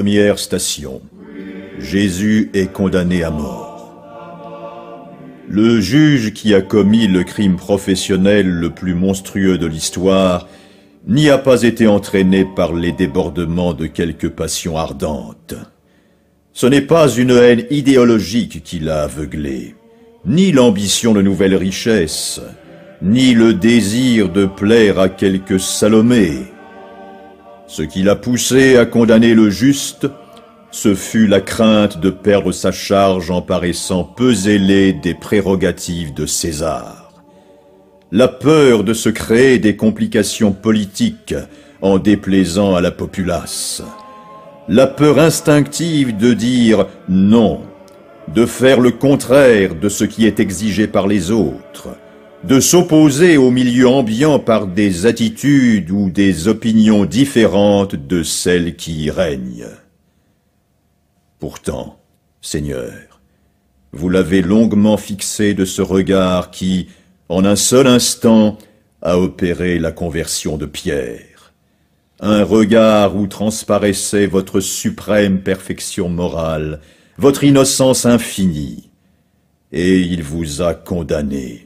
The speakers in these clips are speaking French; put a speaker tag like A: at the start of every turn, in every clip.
A: Première station. Jésus est condamné à mort. Le juge qui a commis le crime professionnel le plus monstrueux de l'histoire n'y a pas été entraîné par les débordements de quelques passions ardentes. Ce n'est pas une haine idéologique qui l'a aveuglé, ni l'ambition de nouvelles richesses, ni le désir de plaire à quelques Salomé. Ce qui l'a poussé à condamner le juste, ce fut la crainte de perdre sa charge en paraissant peu zélé des prérogatives de César. La peur de se créer des complications politiques en déplaisant à la populace. La peur instinctive de dire non, de faire le contraire de ce qui est exigé par les autres, de s'opposer au milieu ambiant par des attitudes ou des opinions différentes de celles qui y règnent. Pourtant, Seigneur, vous l'avez longuement fixé de ce regard qui, en un seul instant, a opéré la conversion de Pierre. Un regard où transparaissait votre suprême perfection morale, votre innocence infinie, et il vous a condamné.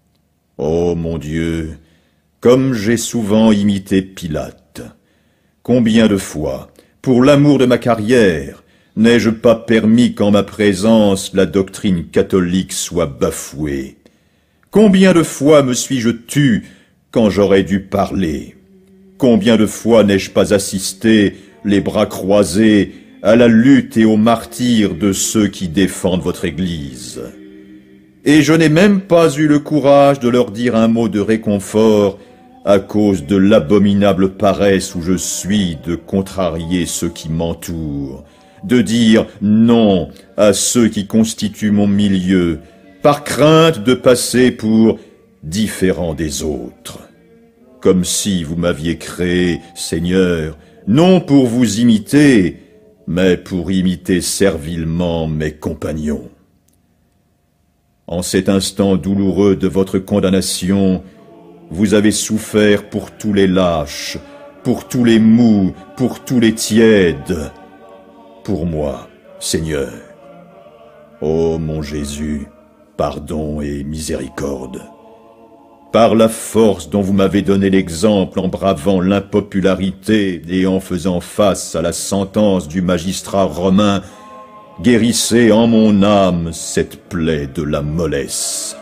A: Ô mon Dieu, comme j'ai souvent imité Pilate, combien de fois, pour l'amour de ma carrière, n'ai-je pas permis qu'en ma présence la doctrine catholique soit bafouée? Combien de fois me suis-je tu quand j'aurais dû parler? Combien de fois n'ai-je pas assisté, les bras croisés, à la lutte et au martyre de ceux qui défendent votre Église? Et je n'ai même pas eu le courage de leur dire un mot de réconfort à cause de l'abominable paresse où je suis de contrarier ceux qui m'entourent, de dire non à ceux qui constituent mon milieu, par crainte de passer pour différent des autres. Comme si vous m'aviez créé, Seigneur, non pour vous imiter, mais pour imiter servilement mes compagnons. En cet instant douloureux de votre condamnation, vous avez souffert pour tous les lâches, pour tous les mous, pour tous les tièdes, pour moi, Seigneur. Ô mon Jésus, pardon et miséricorde. Par la force dont vous m'avez donné l'exemple en bravant l'impopularité et en faisant face à la sentence du magistrat romain, guérissez en mon âme cette plaie de la mollesse.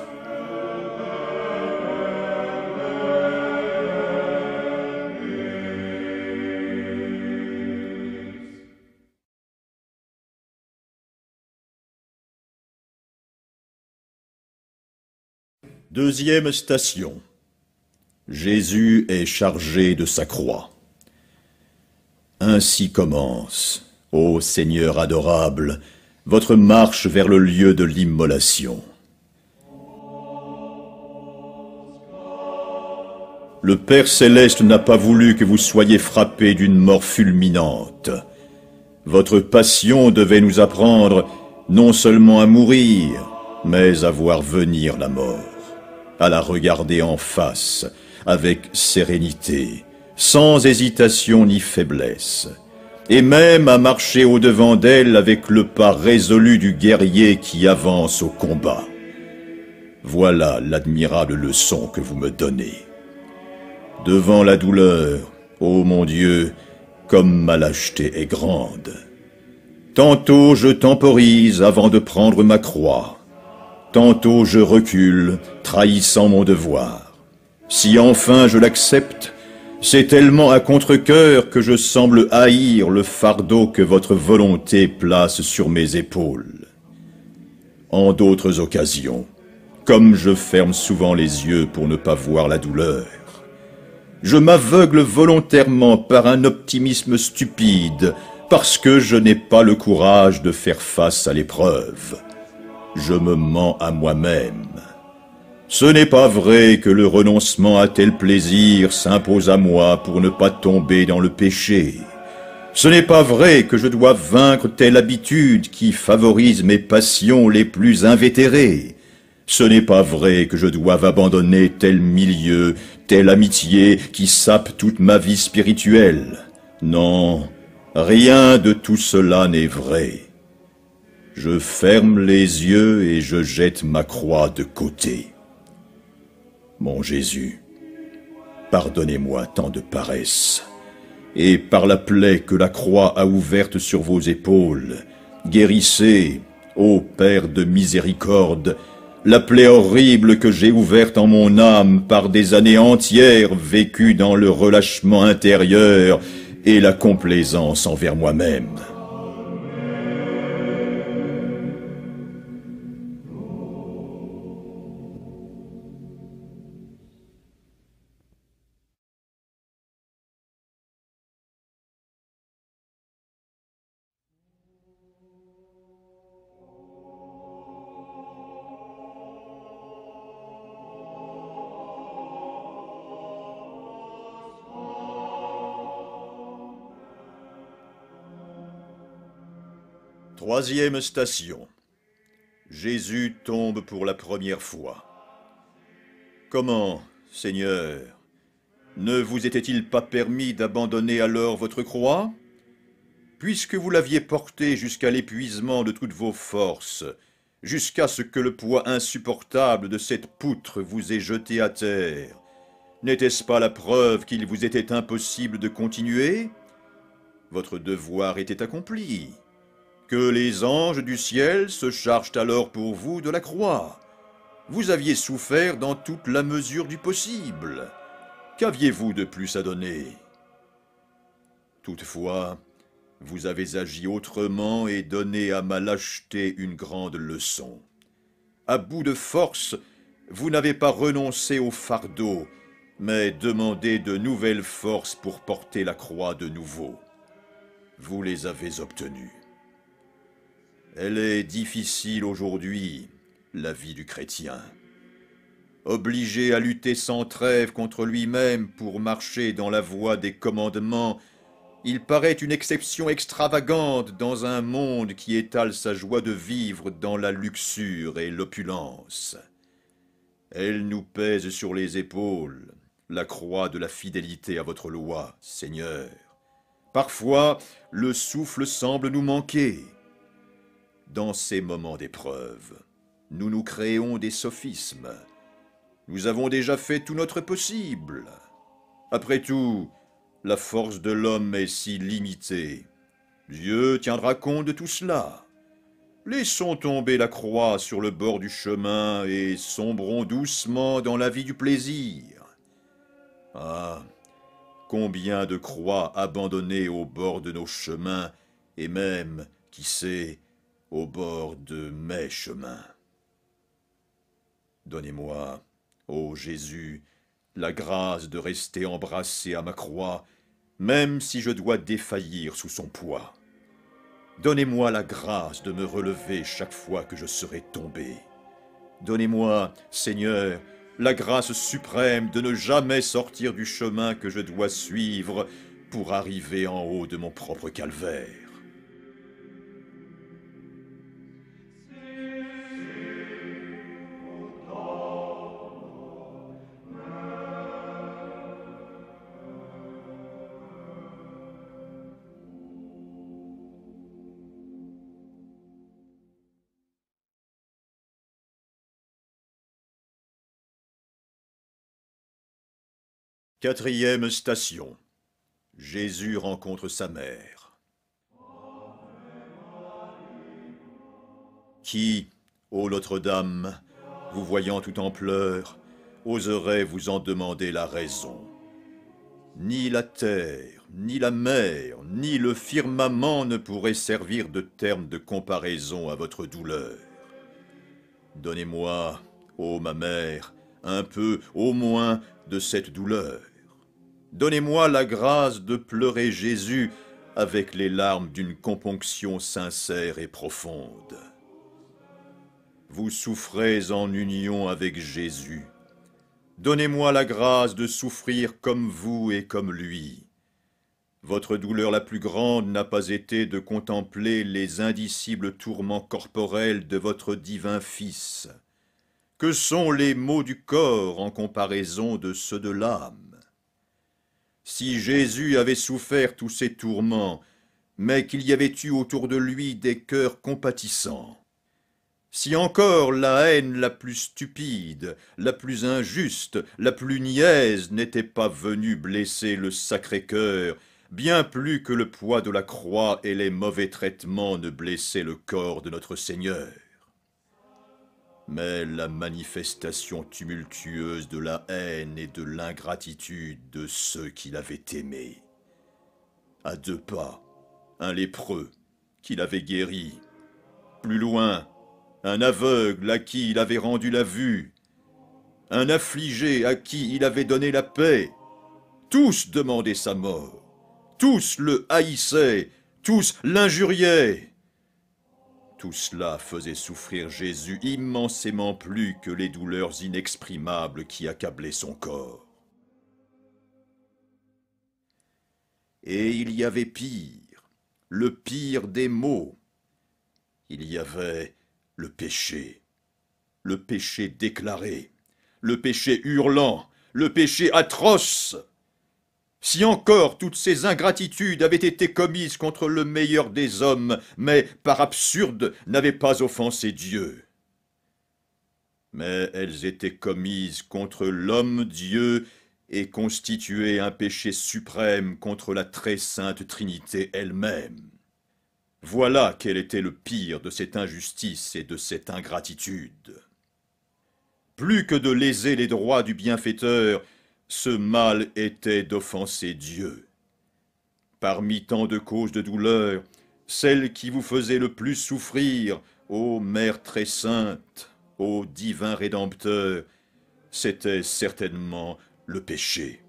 A: Deuxième station. Jésus est chargé de sa croix. Ainsi commence, ô Seigneur adorable, votre marche vers le lieu de l'immolation. Le Père Céleste n'a pas voulu que vous soyez frappés d'une mort fulminante. Votre passion devait nous apprendre non seulement à mourir, mais à voir venir la mort, à la regarder en face, avec sérénité, sans hésitation ni faiblesse, et même à marcher au-devant d'elle avec le pas résolu du guerrier qui avance au combat. Voilà l'admirable leçon que vous me donnez. Devant la douleur, ô mon Dieu, comme ma lâcheté est grande. Tantôt je temporise avant de prendre ma croix, tantôt je recule, trahissant mon devoir. Si enfin je l'accepte, c'est tellement à contre-cœur que je semble haïr le fardeau que votre volonté place sur mes épaules. En d'autres occasions, comme je ferme souvent les yeux pour ne pas voir la douleur, je m'aveugle volontairement par un optimisme stupide, parce que je n'ai pas le courage de faire face à l'épreuve. Je me mens à moi-même. Ce n'est pas vrai que le renoncement à tel plaisir s'impose à moi pour ne pas tomber dans le péché. Ce n'est pas vrai que je dois vaincre telle habitude qui favorise mes passions les plus invétérées. Ce n'est pas vrai que je doive abandonner tel milieu, telle amitié qui sape toute ma vie spirituelle. Non, Rien de tout cela n'est vrai. Je ferme les yeux et je jette ma croix de côté. Mon Jésus, pardonnez-moi tant de paresse, et par la plaie que la croix a ouverte sur vos épaules, guérissez, ô Père de miséricorde, la plaie horrible que j'ai ouverte en mon âme par des années entières vécues dans le relâchement intérieur et la complaisance envers moi-même. Troisième station. Jésus tombe pour la première fois. Comment, Seigneur, ne vous était-il pas permis d'abandonner alors votre croix? Puisque vous l'aviez portée jusqu'à l'épuisement de toutes vos forces, jusqu'à ce que le poids insupportable de cette poutre vous ait jeté à terre, n'était-ce pas la preuve qu'il vous était impossible de continuer? Votre devoir était accompli. Que les anges du ciel se chargent alors pour vous de la croix. Vous aviez souffert dans toute la mesure du possible. Qu'aviez-vous de plus à donner? Toutefois, vous avez agi autrement et donné à ma lâcheté une grande leçon. À bout de force, vous n'avez pas renoncé au fardeau, mais demandé de nouvelles forces pour porter la croix de nouveau. Vous les avez obtenues. Elle est difficile aujourd'hui, la vie du chrétien. Obligé à lutter sans trêve contre lui-même pour marcher dans la voie des commandements, il paraît une exception extravagante dans un monde qui étale sa joie de vivre dans la luxure et l'opulence. Elle nous pèse sur les épaules, la croix de la fidélité à votre loi, Seigneur. Parfois, le souffle semble nous manquer. Dans ces moments d'épreuve, nous nous créons des sophismes. Nous avons déjà fait tout notre possible. Après tout, la force de l'homme est si limitée. Dieu tiendra compte de tout cela. Laissons tomber la croix sur le bord du chemin et sombrons doucement dans la vie du plaisir. Ah, combien de croix abandonnées au bord de nos chemins et même, qui sait, au bord de mes chemins. Donnez-moi, ô Jésus, la grâce de rester embrassé à ma croix, même si je dois défaillir sous son poids. Donnez-moi la grâce de me relever chaque fois que je serai tombé. Donnez-moi, Seigneur, la grâce suprême de ne jamais sortir du chemin que je dois suivre pour arriver en haut de mon propre calvaire. Quatrième station. Jésus rencontre sa mère. Qui, ô Notre-Dame, vous voyant tout en pleurs, oserait vous en demander la raison? Ni la terre, ni la mer, ni le firmament ne pourraient servir de terme de comparaison à votre douleur. Donnez-moi, ô ma mère, un peu, au moins, de cette douleur. Donnez-moi la grâce de pleurer Jésus avec les larmes d'une componction sincère et profonde. Vous souffrez en union avec Jésus. Donnez-moi la grâce de souffrir comme vous et comme lui. Votre douleur la plus grande n'a pas été de contempler les indicibles tourments corporels de votre divin Fils. Que sont les maux du corps en comparaison de ceux de l'âme? Si Jésus avait souffert tous ces tourments, mais qu'il y avait eu autour de lui des cœurs compatissants. Si encore la haine la plus stupide, la plus injuste, la plus niaise n'était pas venue blesser le Sacré-Cœur, bien plus que le poids de la croix et les mauvais traitements ne blessaient le corps de notre Seigneur. Mais la manifestation tumultueuse de la haine et de l'ingratitude de ceux qui l'avaient aimé. À 2 pas, un lépreux qu'il avait guéri. Plus loin, un aveugle à qui il avait rendu la vue. Un affligé à qui il avait donné la paix. Tous demandaient sa mort. Tous le haïssaient, tous l'injuriaient. Tout cela faisait souffrir Jésus immensément plus que les douleurs inexprimables qui accablaient son corps. Et il y avait pire, le pire des maux. Il y avait le péché déclaré, le péché hurlant, le péché atroce. Si encore toutes ces ingratitudes avaient été commises contre le meilleur des hommes, mais par absurde n'avaient pas offensé Dieu. Mais elles étaient commises contre l'homme-Dieu et constituaient un péché suprême contre la très sainte Trinité elle-même. Voilà quel était le pire de cette injustice et de cette ingratitude. Plus que de léser les droits du bienfaiteur, ce mal était d'offenser Dieu. Parmi tant de causes de douleur, celle qui vous faisait le plus souffrir, ô Mère très sainte, ô divin Rédempteur, c'était certainement le péché.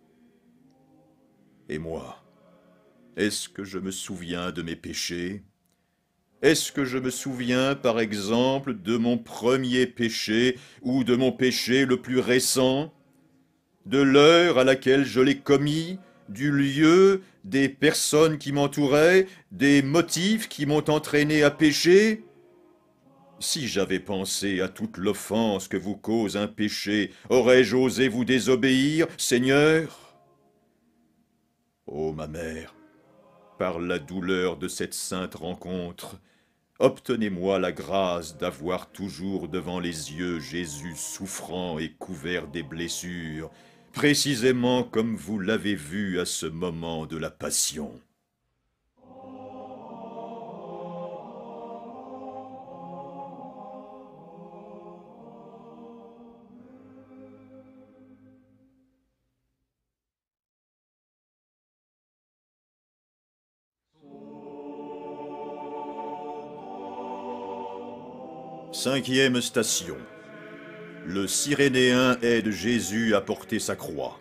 A: Et moi, est-ce que je me souviens de mes péchés? Est-ce que je me souviens, par exemple, de mon premier péché ou de mon péché le plus récent? De l'heure à laquelle je l'ai commis, du lieu, des personnes qui m'entouraient, des motifs qui m'ont entraîné à pécher? Si j'avais pensé à toute l'offense que vous cause un péché, aurais-je osé vous désobéir, Seigneur? Ô ma mère, par la douleur de cette sainte rencontre, obtenez-moi la grâce d'avoir toujours devant les yeux Jésus souffrant et couvert des blessures, précisément comme vous l'avez vu à ce moment de la Passion. Cinquième station. Le Cyrénéen aide Jésus à porter sa croix.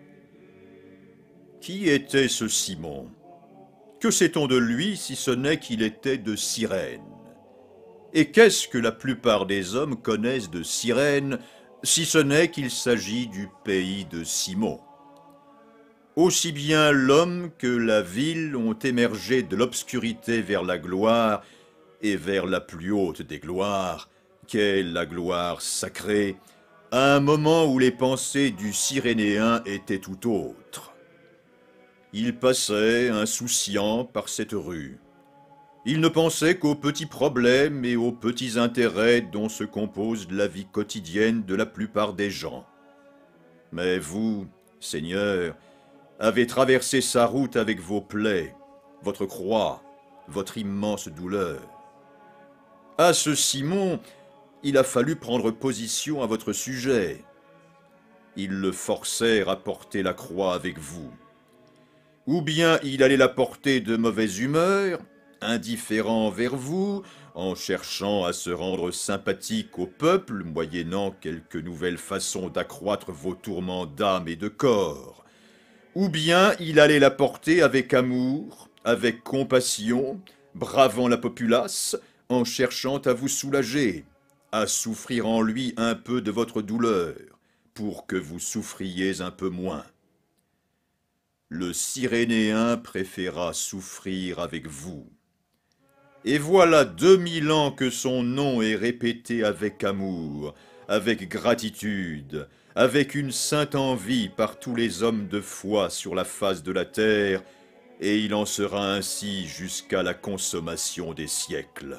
A: Qui était ce Simon? Que sait-on de lui si ce n'est qu'il était de Cyrène? Et qu'est-ce que la plupart des hommes connaissent de Cyrène, si ce n'est qu'il s'agit du pays de Simon? Aussi bien l'homme que la ville ont émergé de l'obscurité vers la gloire, et vers la plus haute des gloires, qu'est la gloire sacrée, à un moment où les pensées du Cyrénéen étaient tout autres. Il passait, insouciant, par cette rue. Il ne pensait qu'aux petits problèmes et aux petits intérêts dont se compose la vie quotidienne de la plupart des gens. Mais vous, Seigneur, avez traversé sa route avec vos plaies, votre croix, votre immense douleur. À ce Simon, il a fallu prendre position à votre sujet. Ils le forcèrent à porter la croix avec vous. Ou bien il allait la porter de mauvaise humeur, indifférent envers vous, en cherchant à se rendre sympathique au peuple, moyennant quelques nouvelles façons d'accroître vos tourments d'âme et de corps. Ou bien il allait la porter avec amour, avec compassion, bravant la populace, en cherchant à vous soulager, à souffrir en lui un peu de votre douleur, pour que vous souffriez un peu moins. Le Cyrénéen préféra souffrir avec vous. Et voilà 2000 ans que son nom est répété avec amour, avec gratitude, avec une sainte envie par tous les hommes de foi sur la face de la terre, et il en sera ainsi jusqu'à la consommation des siècles.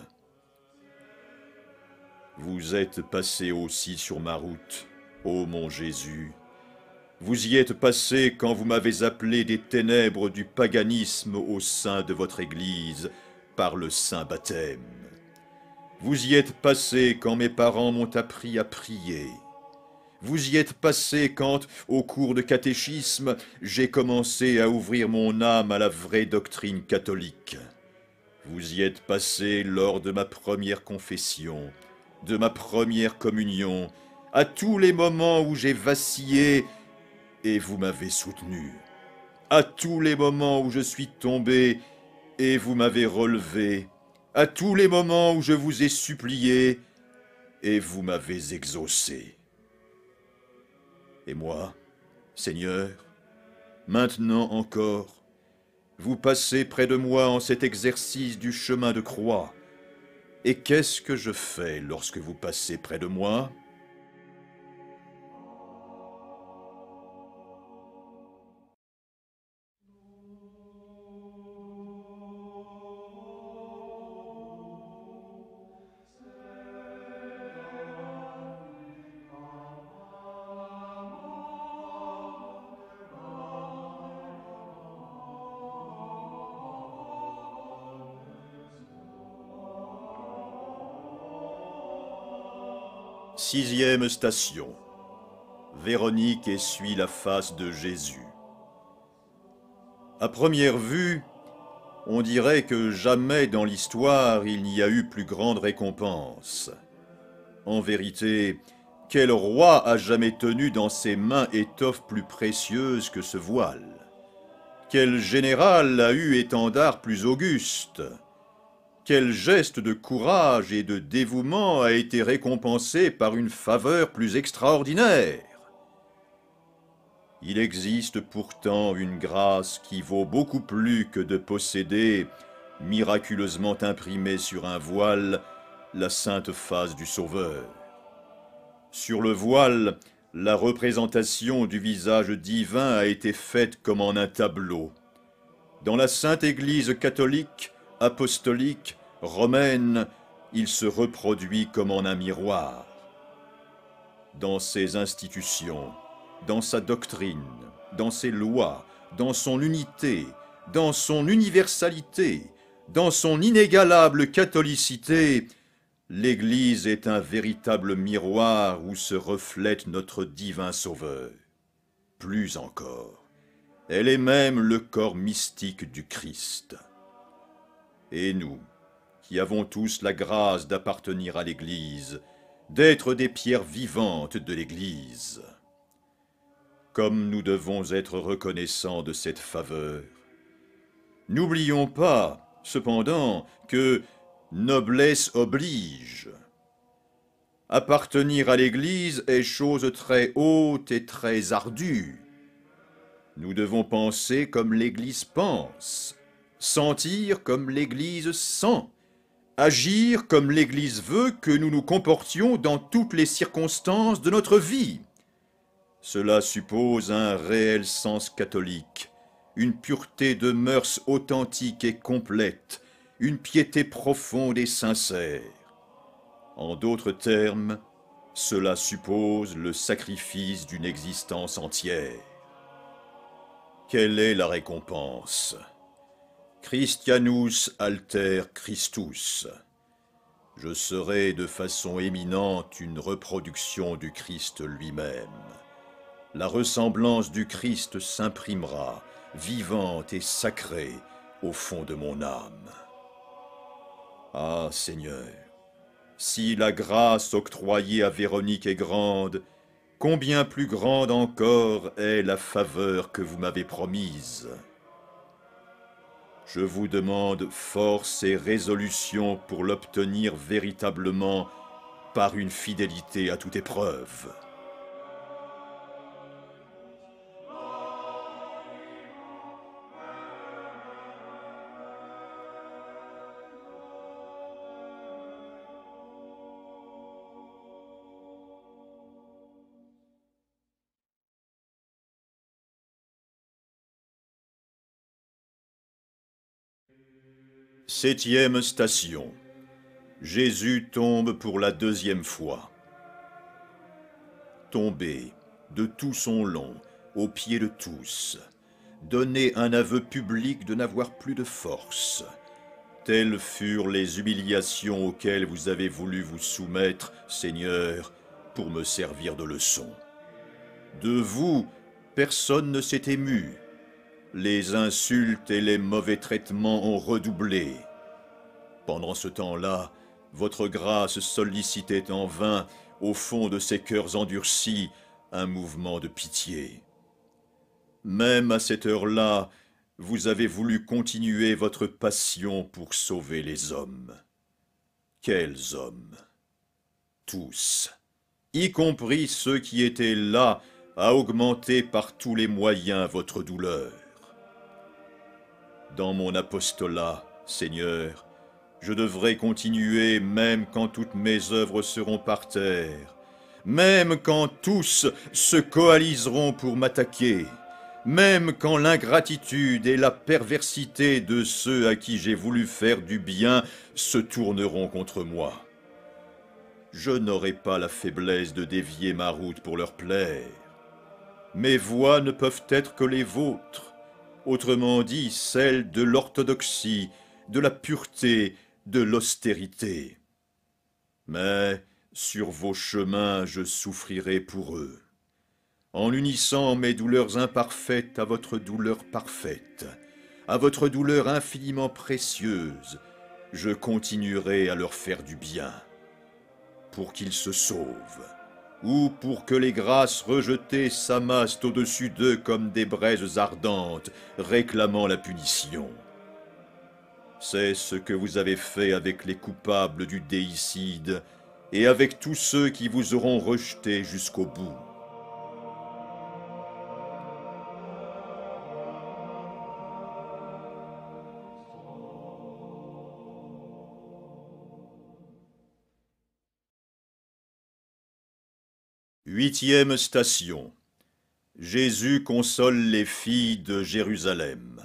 A: Vous êtes passé aussi sur ma route, ô mon Jésus. Vous y êtes passé quand vous m'avez appelé des ténèbres du paganisme au sein de votre Église par le saint baptême. Vous y êtes passé quand mes parents m'ont appris à prier. Vous y êtes passé quand, au cours de catéchisme, j'ai commencé à ouvrir mon âme à la vraie doctrine catholique. Vous y êtes passé lors de ma première confession, de ma première communion, à tous les moments où j'ai vacillé et vous m'avez soutenu, à tous les moments où je suis tombé et vous m'avez relevé, à tous les moments où je vous ai supplié et vous m'avez exaucé. Et moi, Seigneur, maintenant encore, vous passez près de moi en cet exercice du chemin de croix. Et qu'est-ce que je fais lorsque vous passez près de moi ? Sixième station. Véronique essuie la face de Jésus. À première vue, on dirait que jamais dans l'histoire il n'y a eu plus grande récompense. En vérité, quel roi a jamais tenu dans ses mains étoffe plus précieuse que ce voile? Quel général a eu étendard plus auguste? Quel geste de courage et de dévouement a été récompensé par une faveur plus extraordinaire? Il existe pourtant une grâce qui vaut beaucoup plus que de posséder, miraculeusement imprimée sur un voile, la sainte face du Sauveur. Sur le voile, la représentation du visage divin a été faite comme en un tableau. Dans la Sainte Église catholique, apostolique, romaine, il se reproduit comme en un miroir. Dans ses institutions, dans sa doctrine, dans ses lois, dans son unité, dans son universalité, dans son inégalable catholicité, l'Église est un véritable miroir où se reflète notre divin Sauveur. Plus encore, elle est même le corps mystique du Christ. Et nous, qui avons tous la grâce d'appartenir à l'Église, d'être des pierres vivantes de l'Église, comme nous devons être reconnaissants de cette faveur. N'oublions pas, cependant, que noblesse oblige. Appartenir à l'Église est chose très haute et très ardue. Nous devons penser comme l'Église pense, sentir comme l'Église sent, agir comme l'Église veut que nous nous comportions dans toutes les circonstances de notre vie. Cela suppose un réel sens catholique, une pureté de mœurs authentique et complète, une piété profonde et sincère. En d'autres termes, cela suppose le sacrifice d'une existence entière. Quelle est la récompense? Christianus alter Christus. Je serai de façon éminente une reproduction du Christ lui-même. La ressemblance du Christ s'imprimera, vivante et sacrée, au fond de mon âme. Ah, Seigneur, si la grâce octroyée à Véronique est grande, combien plus grande encore est la faveur que vous m'avez promise. Je vous demande force et résolution pour l'obtenir véritablement par une fidélité à toute épreuve. Septième station. Jésus tombe pour la deuxième fois. Tomber, de tout son long, aux pieds de tous, donner un aveu public de n'avoir plus de force. Telles furent les humiliations auxquelles vous avez voulu vous soumettre, Seigneur, pour me servir de leçon. De vous, personne ne s'est ému. Les insultes et les mauvais traitements ont redoublé. Pendant ce temps-là, votre grâce sollicitait en vain, au fond de ces cœurs endurcis, un mouvement de pitié. Même à cette heure-là, vous avez voulu continuer votre passion pour sauver les hommes. Quels hommes? Tous, y compris ceux qui étaient là à augmenter par tous les moyens votre douleur. Dans mon apostolat, Seigneur, je devrais continuer même quand toutes mes œuvres seront par terre, même quand tous se coaliseront pour m'attaquer, même quand l'ingratitude et la perversité de ceux à qui j'ai voulu faire du bien se tourneront contre moi. Je n'aurai pas la faiblesse de dévier ma route pour leur plaire. Mes voies ne peuvent être que les vôtres, autrement dit celles de l'orthodoxie, de la pureté, de l'austérité. Mais sur vos chemins je souffrirai pour eux. En unissant mes douleurs imparfaites à votre douleur parfaite, à votre douleur infiniment précieuse, je continuerai à leur faire du bien, pour qu'ils se sauvent, ou pour que les grâces rejetées s'amassent au-dessus d'eux comme des braises ardentes, réclamant la punition. C'est ce que vous avez fait avec les coupables du déicide, et avec tous ceux qui vous auront rejeté jusqu'au bout. Huitième station. Jésus console les filles de Jérusalem.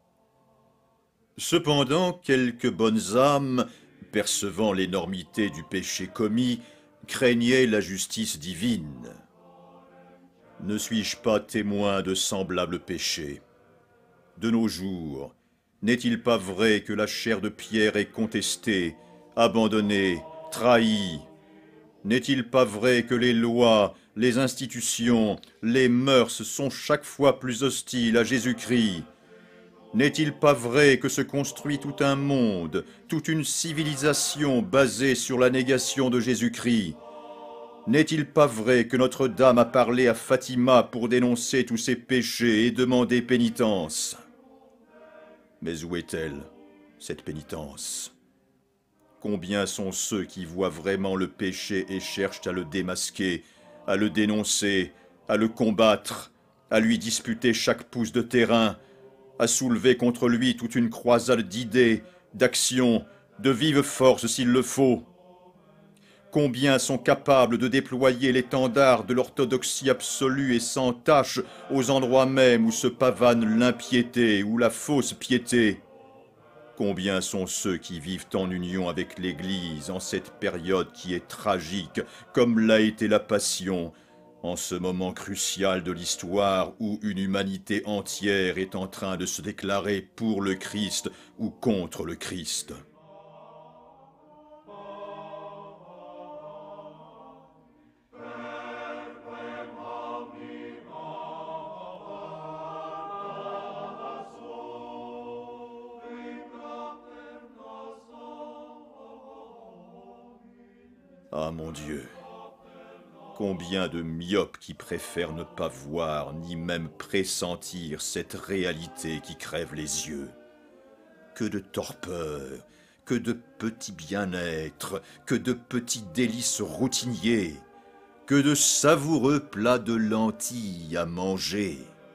A: Cependant, quelques bonnes âmes, percevant l'énormité du péché commis, craignaient la justice divine. Ne suis-je pas témoin de semblables péchés? De nos jours, n'est-il pas vrai que la chair de Pierre est contestée, abandonnée, trahie? N'est-il pas vrai que les lois, les institutions, les mœurs sont chaque fois plus hostiles à Jésus-Christ? N'est-il pas vrai que se construit tout un monde, toute une civilisation basée sur la négation de Jésus-Christ? N'est-il pas vrai que Notre-Dame a parlé à Fatima pour dénoncer tous ses péchés et demander pénitence? Mais où est-elle, cette pénitence? Combien sont ceux qui voient vraiment le péché et cherchent à le démasquer, à le dénoncer, à le combattre, à lui disputer chaque pouce de terrain, à soulever contre lui toute une croisade d'idées, d'actions, de vive force s'il le faut? Combien sont capables de déployer l'étendard de l'orthodoxie absolue et sans tache aux endroits mêmes où se pavane l'impiété ou la fausse piété? Combien sont ceux qui vivent en union avec l'Église en cette période qui est tragique, comme l'a été la Passion, en ce moment crucial de l'histoire où une humanité entière est en train de se déclarer pour le Christ ou contre le Christ? Ah mon Dieu, combien de myopes qui préfèrent ne pas voir ni même pressentir cette réalité qui crève les yeux. Que de torpeur, que de petits bien-être, que de petits délices routiniers, que de savoureux plats de lentilles à manger.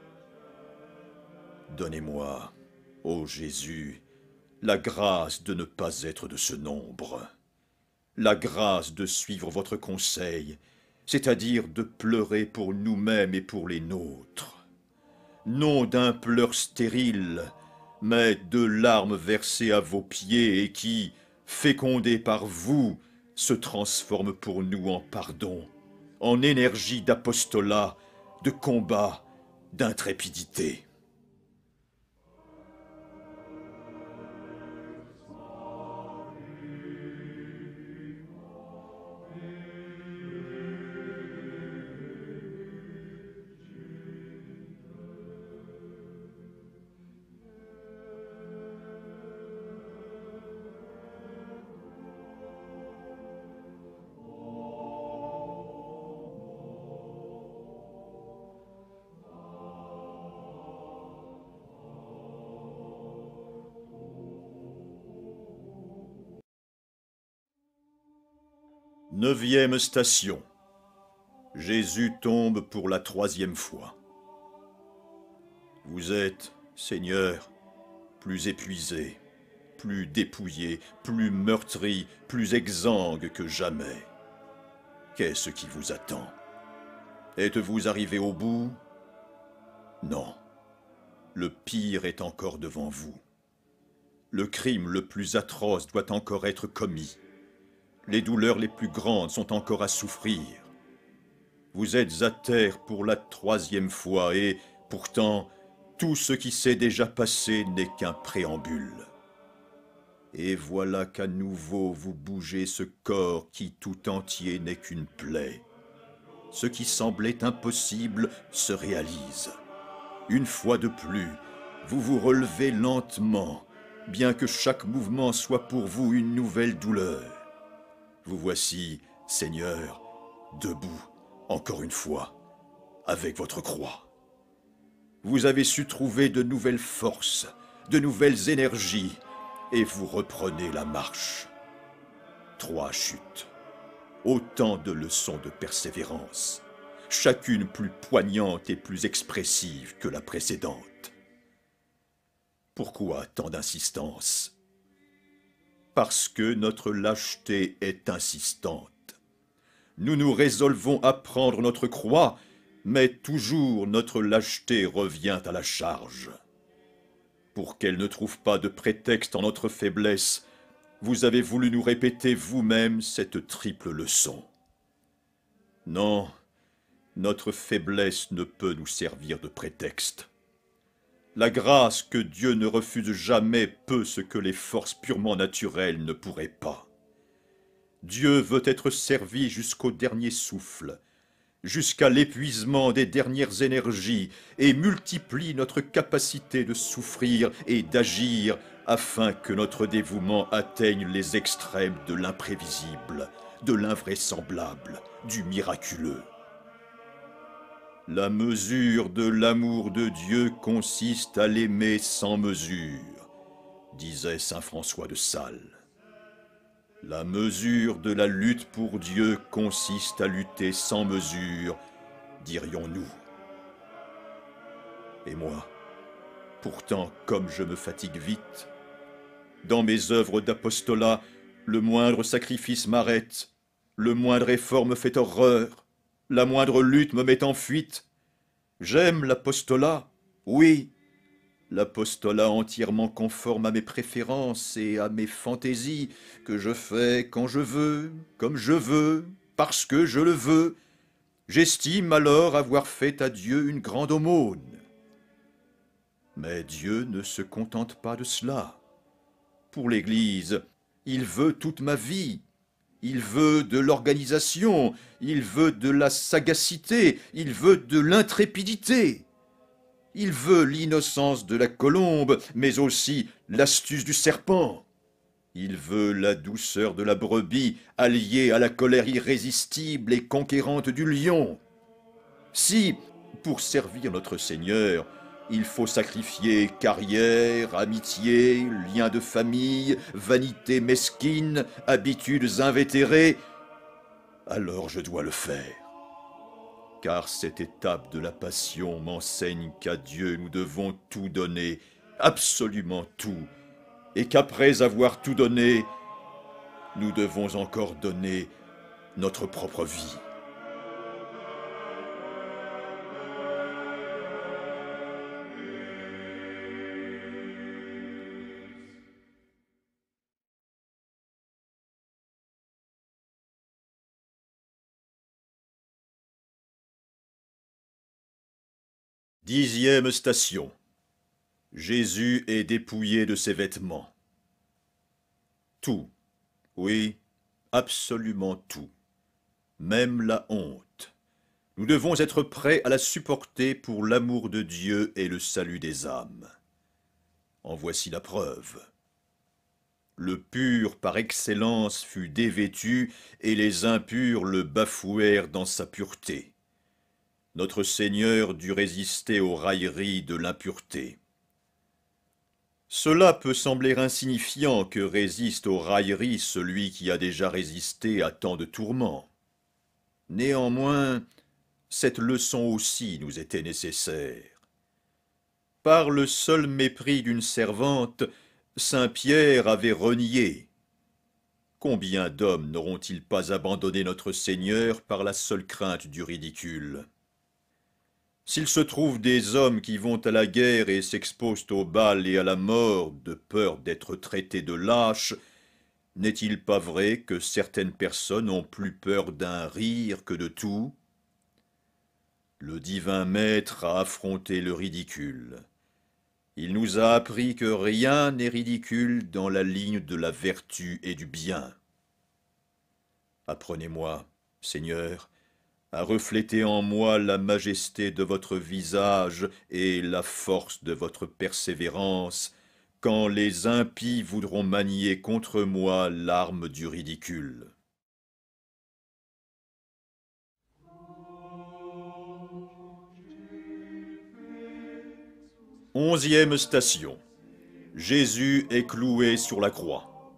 A: Donnez-moi, ô Jésus, la grâce de ne pas être de ce nombre. La grâce de suivre votre conseil, c'est-à-dire de pleurer pour nous-mêmes et pour les nôtres. Non d'un pleur stérile, mais de larmes versées à vos pieds et qui, fécondées par vous, se transforment pour nous en pardon, en énergie d'apostolat, de combat, d'intrépidité. Neuvième station. Jésus tombe pour la 3e fois. Vous êtes, Seigneur, plus épuisé, plus dépouillé, plus meurtri, plus exsangue que jamais. Qu'est-ce qui vous attend? Êtes-vous arrivé au bout? Non. Le pire est encore devant vous. Le crime le plus atroce doit encore être commis. Les douleurs les plus grandes sont encore à souffrir. Vous êtes à terre pour la 3e fois et, pourtant, tout ce qui s'est déjà passé n'est qu'un préambule. Et voilà qu'à nouveau vous bougez ce corps qui tout entier n'est qu'une plaie. Ce qui semblait impossible se réalise. Une fois de plus, vous vous relevez lentement, bien que chaque mouvement soit pour vous une nouvelle douleur. Vous voici, Seigneur, debout, encore une fois, avec votre croix. Vous avez su trouver de nouvelles forces, de nouvelles énergies, et vous reprenez la marche. 3 chutes, autant de leçons de persévérance, chacune plus poignante et plus expressive que la précédente. Pourquoi tant d'insistance ? Parce que notre lâcheté est insistante. Nous nous résolvons à prendre notre croix, mais toujours notre lâcheté revient à la charge. Pour qu'elle ne trouve pas de prétexte en notre faiblesse, vous avez voulu nous répéter vous-même cette triple leçon. Non, notre faiblesse ne peut nous servir de prétexte. La grâce que Dieu ne refuse jamais peut ce que les forces purement naturelles ne pourraient pas. Dieu veut être servi jusqu'au dernier souffle, jusqu'à l'épuisement des dernières énergies, et multiplie notre capacité de souffrir et d'agir afin que notre dévouement atteigne les extrêmes de l'imprévisible, de l'invraisemblable, du miraculeux. La mesure de l'amour de Dieu consiste à l'aimer sans mesure, disait saint François de Sales. La mesure de la lutte pour Dieu consiste à lutter sans mesure, dirions-nous. Et moi, pourtant, comme je me fatigue vite, dans mes œuvres d'apostolat, le moindre sacrifice m'arrête, le moindre effort me fait horreur, la moindre lutte me met en fuite. J'aime l'apostolat, oui, l'apostolat entièrement conforme à mes préférences et à mes fantaisies, que je fais quand je veux, comme je veux, parce que je le veux. J'estime alors avoir fait à Dieu une grande aumône. Mais Dieu ne se contente pas de cela. Pour l'Église, il veut toute ma vie. Il veut de l'organisation, il veut de la sagacité, il veut de l'intrépidité. Il veut l'innocence de la colombe, mais aussi l'astuce du serpent. Il veut la douceur de la brebis, alliée à la colère irrésistible et conquérante du lion. Si, pour servir notre Seigneur, il faut sacrifier carrière, amitié, liens de famille, vanité mesquine, habitudes invétérées, alors je dois le faire. Car cette étape de la passion m'enseigne qu'à Dieu nous devons tout donner, absolument tout, et qu'après avoir tout donné, nous devons encore donner notre propre vie. 10e station. Jésus est dépouillé de ses vêtements. Tout, oui, absolument tout, même la honte. Nous devons être prêts à la supporter pour l'amour de Dieu et le salut des âmes. En voici la preuve. Le pur par excellence fut dévêtu, et les impurs le bafouèrent dans sa pureté. Notre Seigneur dut résister aux railleries de l'impureté. Cela peut sembler insignifiant que résiste aux railleries celui qui a déjà résisté à tant de tourments. Néanmoins, cette leçon aussi nous était nécessaire. Par le seul mépris d'une servante, Saint Pierre avait renié. Combien d'hommes n'auront-ils pas abandonné notre Seigneur par la seule crainte du ridicule? S'il se trouve des hommes qui vont à la guerre et s'exposent au bal et à la mort de peur d'être traités de lâches, n'est-il pas vrai que certaines personnes ont plus peur d'un rire que de tout? Le divin Maître a affronté le ridicule. Il nous a appris que rien n'est ridicule dans la ligne de la vertu et du bien. Apprenez-moi, Seigneur, à refléter en moi la majesté de votre visage et la force de votre persévérance, quand les impies voudront manier contre moi l'arme du ridicule. 11e station. Jésus est cloué sur la croix.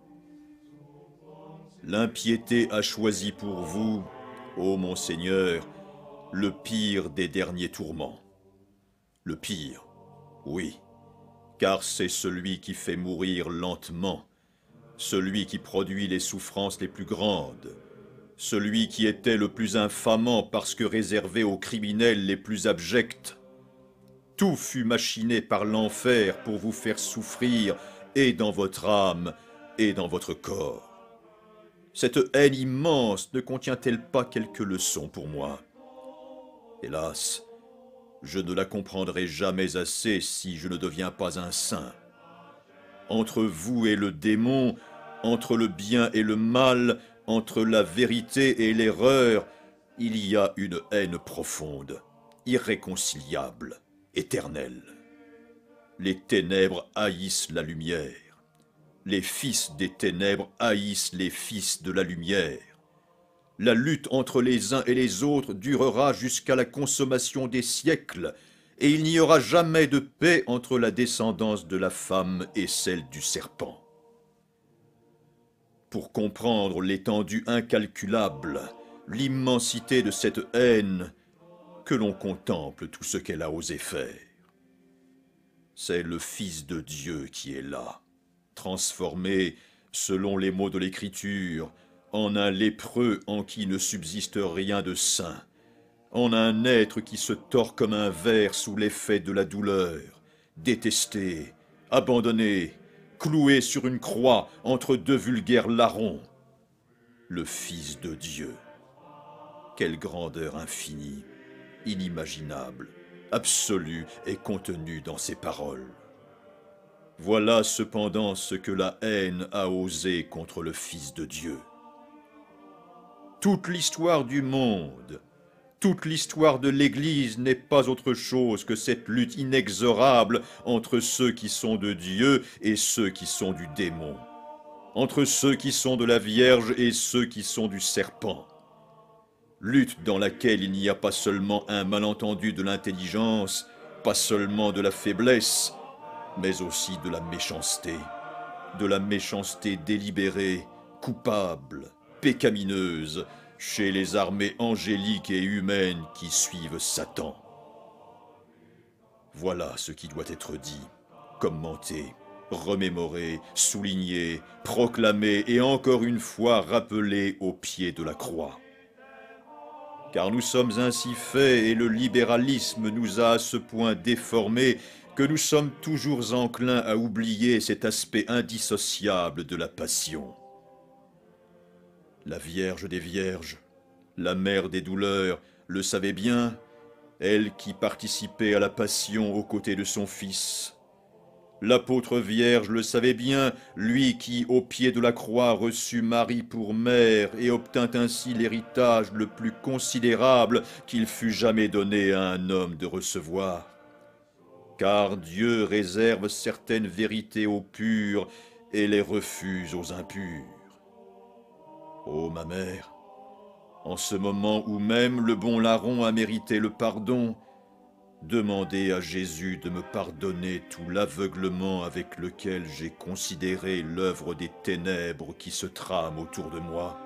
A: L'impiété a choisi pour vous, ô mon Seigneur, le pire des derniers tourments. Le pire, oui, car c'est celui qui fait mourir lentement, celui qui produit les souffrances les plus grandes, celui qui était le plus infamant parce que réservé aux criminels les plus abjects. Tout fut machiné par l'enfer pour vous faire souffrir, et dans votre âme, et dans votre corps. Cette haine immense ne contient-elle pas quelques leçons pour moi? Hélas, je ne la comprendrai jamais assez si je ne deviens pas un saint. Entre vous et le démon, entre le bien et le mal, entre la vérité et l'erreur, il y a une haine profonde, irréconciliable, éternelle. Les ténèbres haïssent la lumière. Les fils des ténèbres haïssent les fils de la lumière. La lutte entre les uns et les autres durera jusqu'à la consommation des siècles, et il n'y aura jamais de paix entre la descendance de la femme et celle du serpent. Pour comprendre l'étendue incalculable, l'immensité de cette haine, que l'on contemple tout ce qu'elle a osé faire. C'est le Fils de Dieu qui est là, transformé, selon les mots de l'Écriture, en un lépreux en qui ne subsiste rien de saint, en un être qui se tord comme un ver sous l'effet de la douleur, détesté, abandonné, cloué sur une croix entre deux vulgaires larrons. Le Fils de Dieu. Quelle grandeur infinie, inimaginable, absolue est contenue dans ces paroles. Voilà cependant ce que la haine a osé contre le Fils de Dieu. Toute l'histoire du monde, toute l'histoire de l'Église n'est pas autre chose que cette lutte inexorable entre ceux qui sont de Dieu et ceux qui sont du démon, entre ceux qui sont de la Vierge et ceux qui sont du serpent. Lutte dans laquelle il n'y a pas seulement un malentendu de l'intelligence, pas seulement de la faiblesse, mais aussi de la méchanceté délibérée, coupable, pécamineuse, chez les armées angéliques et humaines qui suivent Satan. Voilà ce qui doit être dit, commenté, remémoré, souligné, proclamé et encore une fois rappelé au pied de la croix. Car nous sommes ainsi faits et le libéralisme nous a à ce point déformés que nous sommes toujours enclins à oublier cet aspect indissociable de la passion. La Vierge des Vierges, la mère des douleurs, le savait bien, elle qui participait à la passion aux côtés de son Fils. L'apôtre Vierge le savait bien, lui qui, au pied de la croix, reçut Marie pour mère et obtint ainsi l'héritage le plus considérable qu'il fût jamais donné à un homme de recevoir. Car Dieu réserve certaines vérités aux purs et les refuse aux impurs. Ô ma mère, en ce moment où même le bon larron a mérité le pardon, demandez à Jésus de me pardonner tout l'aveuglement avec lequel j'ai considéré l'œuvre des ténèbres qui se trament autour de moi.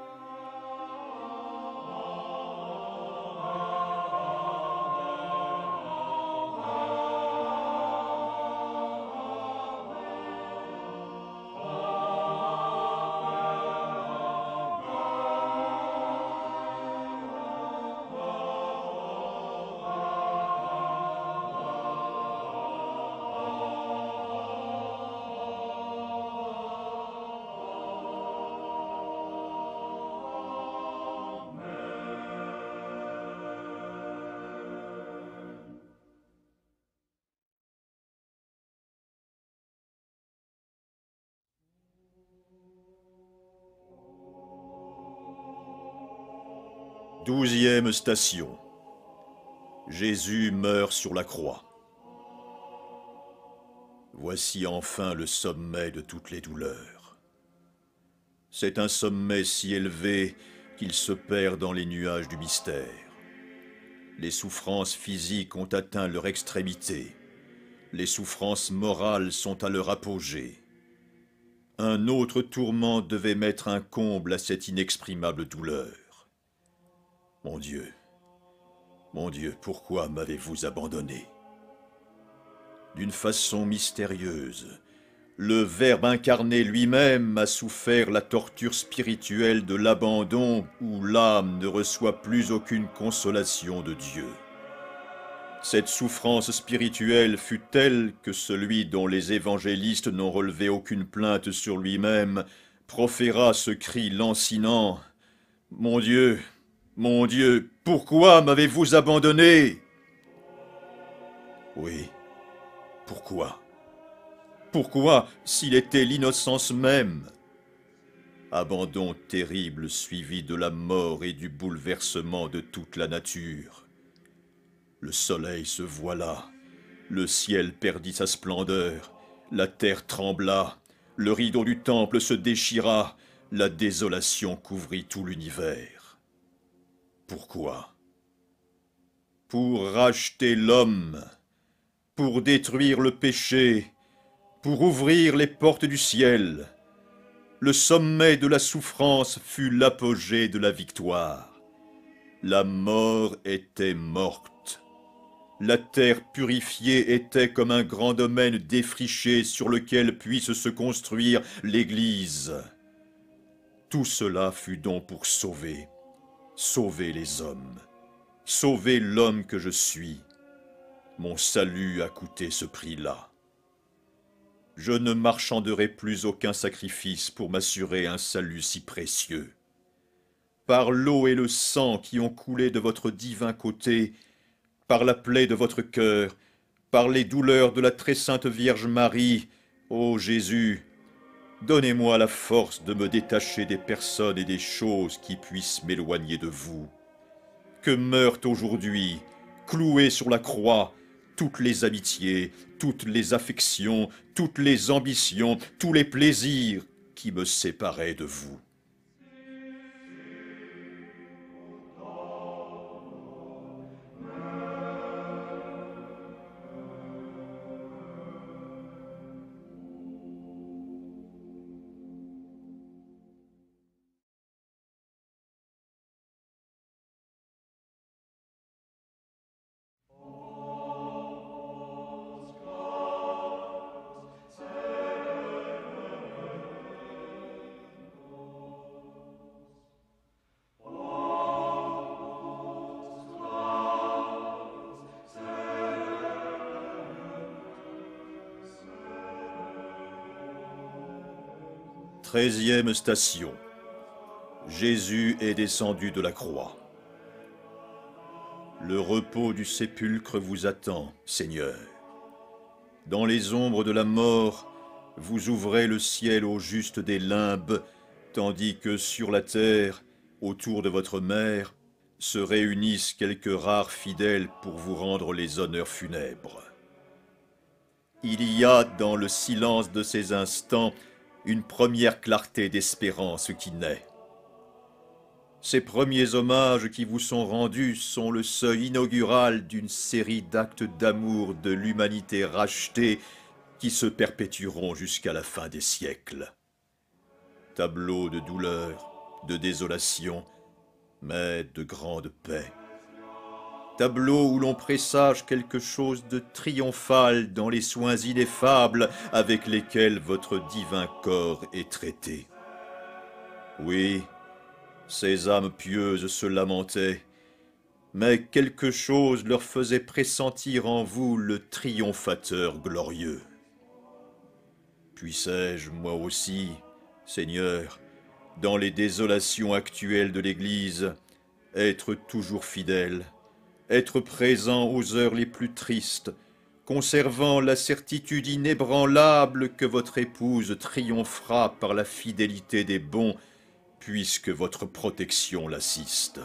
A: Douzième station. Jésus meurt sur la croix. Voici enfin le sommet de toutes les douleurs. C'est un sommet si élevé qu'il se perd dans les nuages du mystère. Les souffrances physiques ont atteint leur extrémité. Les souffrances morales sont à leur apogée. Un autre tourment devait mettre un comble à cette inexprimable douleur. Mon Dieu, pourquoi m'avez-vous abandonné? D'une façon mystérieuse, le Verbe incarné lui-même a souffert la torture spirituelle de l'abandon où l'âme ne reçoit plus aucune consolation de Dieu. Cette souffrance spirituelle fut telle que celui dont les évangélistes n'ont relevé aucune plainte sur lui-même proféra ce cri lancinant: « Mon Dieu, pourquoi m'avez-vous abandonné ?» Oui, pourquoi? Pourquoi, s'il était l'innocence même? Abandon terrible suivi de la mort et du bouleversement de toute la nature. Le soleil se voila, le ciel perdit sa splendeur, la terre trembla, le rideau du temple se déchira, la désolation couvrit tout l'univers. Pourquoi? Pour racheter l'homme, pour détruire le péché, pour ouvrir les portes du ciel. Le sommet de la souffrance fut l'apogée de la victoire. La mort était morte. La terre purifiée était comme un grand domaine défriché sur lequel puisse se construire l'Église. Tout cela fut donc pour sauver les hommes, sauver l'homme que je suis. Mon salut a coûté ce prix-là. Je ne marchanderai plus aucun sacrifice pour m'assurer un salut si précieux. Par l'eau et le sang qui ont coulé de votre divin côté, par la plaie de votre cœur, par les douleurs de la très sainte Vierge Marie, ô Jésus, donnez-moi la force de me détacher des personnes et des choses qui puissent m'éloigner de vous. Que meurent aujourd'hui, clouées sur la croix, toutes les amitiés, toutes les affections, toutes les ambitions, tous les plaisirs qui me séparaient de vous. Treizième station. Jésus est descendu de la croix. Le repos du sépulcre vous attend, Seigneur. Dans les ombres de la mort, vous ouvrez le ciel aux justes des limbes, tandis que sur la terre, autour de votre mère, se réunissent quelques rares fidèles pour vous rendre les honneurs funèbres. Il y a dans le silence de ces instants une première clarté d'espérance qui naît. Ces premiers hommages qui vous sont rendus sont le seuil inaugural d'une série d'actes d'amour de l'humanité rachetée qui se perpétueront jusqu'à la fin des siècles. Tableau de douleur, de désolation, mais de grande paix. Tableau où l'on présage quelque chose de triomphal dans les soins ineffables avec lesquels votre divin corps est traité. Oui, ces âmes pieuses se lamentaient, mais quelque chose leur faisait pressentir en vous le triomphateur glorieux. Puissais-je, moi aussi, Seigneur, dans les désolations actuelles de l'Église, être toujours fidèle, être présent aux heures les plus tristes, conservant la certitude inébranlable que votre épouse triomphera par la fidélité des bons, puisque votre protection l'assiste.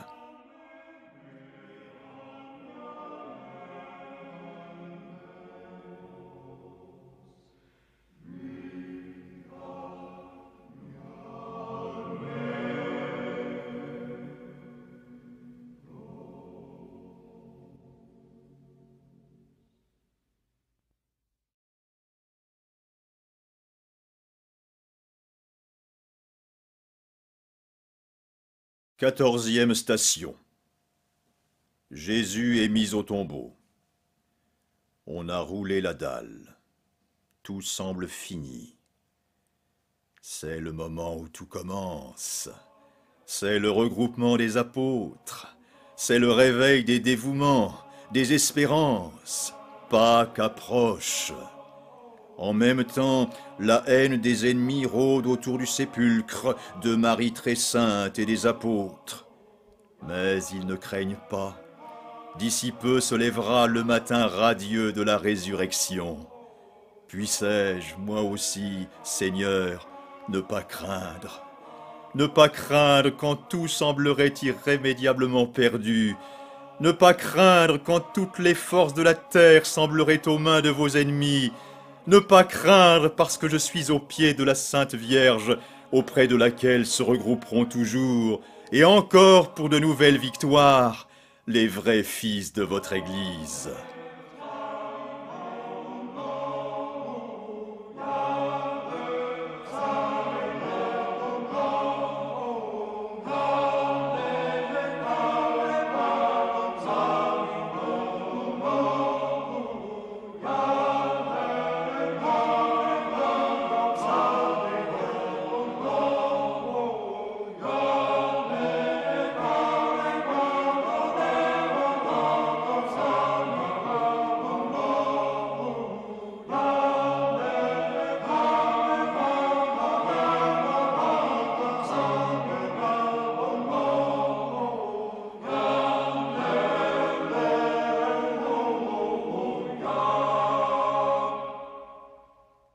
A: Quatorzième station. Jésus est mis au tombeau. On a roulé la dalle. Tout semble fini. C'est le moment où tout commence. C'est le regroupement des apôtres. C'est le réveil des dévouements, des espérances. Pâques approche. En même temps, la haine des ennemis rôde autour du sépulcre de Marie très sainte et des apôtres. Mais ils ne craignent pas. D'ici peu se lèvera le matin radieux de la résurrection. Puissais-je, moi aussi, Seigneur, ne pas craindre. Ne pas craindre quand tout semblerait irrémédiablement perdu. Ne pas craindre quand toutes les forces de la terre sembleraient aux mains de vos ennemis. Ne pas craindre parce que je suis aux pieds de la Sainte Vierge, auprès de laquelle se regrouperont toujours, et encore pour de nouvelles victoires, les vrais fils de votre Église.